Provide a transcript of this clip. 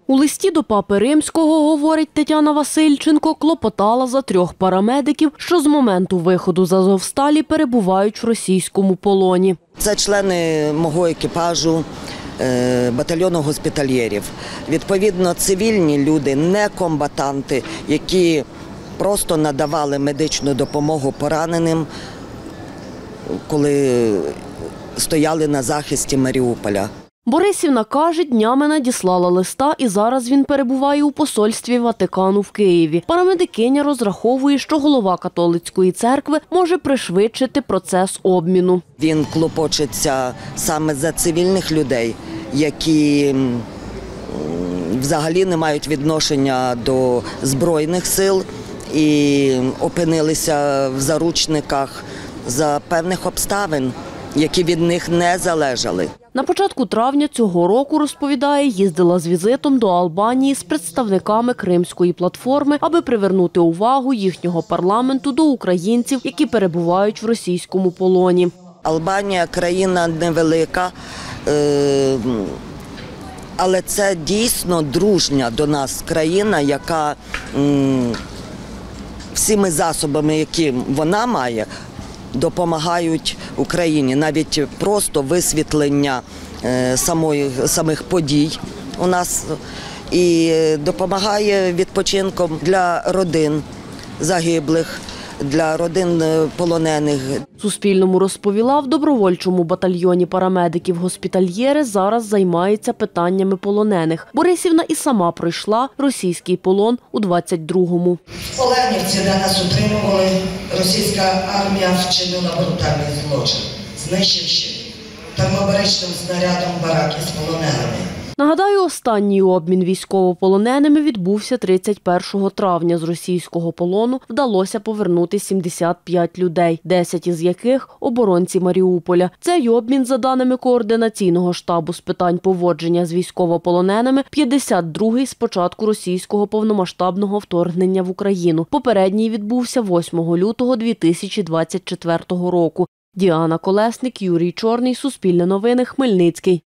У листі до папи Римського, говорить Тетяна Васильченко, клопотала за 3 парамедиків, що з моменту виходу з Азовсталі перебувають в російському полоні. Це члени мого екіпажу, батальйону госпітальєрів. Відповідно, цивільні люди, не комбатанти, які просто надавали медичну допомогу пораненим, коли стояли на захисті Маріуполя. Борисівна каже, днями надіслала листа і зараз він перебуває у посольстві Ватикану в Києві. Парамедикиня розраховує, що голова католицької церкви може пришвидшити процес обміну. Він клопочеться саме за цивільних людей, які взагалі не мають відношення до Збройних сил і опинилися в заручниках за певних обставин, які від них не залежали. На початку травня цього року, розповідає, їздила з візитом до Албанії з представниками Кримської платформи, аби привернути увагу їхнього парламенту до українців, які перебувають в російському полоні. Албанія – країна невелика, але це дійсно дружня до нас країна, яка всіми засобами, які вона має, допомагають Україні. Навіть просто висвітлення самих подій у нас і допомагає відпочинком для родин загиблих, для родин полонених. Суспільному розповіла, в добровольчому батальйоні парамедиків-госпітальєри зараз займаються питаннями полонених. Борисівна і сама пройшла російський полон у 22-му. В Оленівці, де нас утримували, російська армія вчинила брутальний злочин, знищивши термобаричним снарядом бараки з полоненими. Нагадаю, останній обмін військовополоненими відбувся 31 травня. З російського полону вдалося повернути 75 людей, 10 із яких – оборонці Маріуполя. Цей обмін, за даними Координаційного штабу з питань поводження з військовополоненими, 52-й з початку російського повномасштабного вторгнення в Україну. Попередній відбувся 8 лютого 2024 року. Діана Колесник, Юрій Чорний, Суспільне новини, Хмельницький.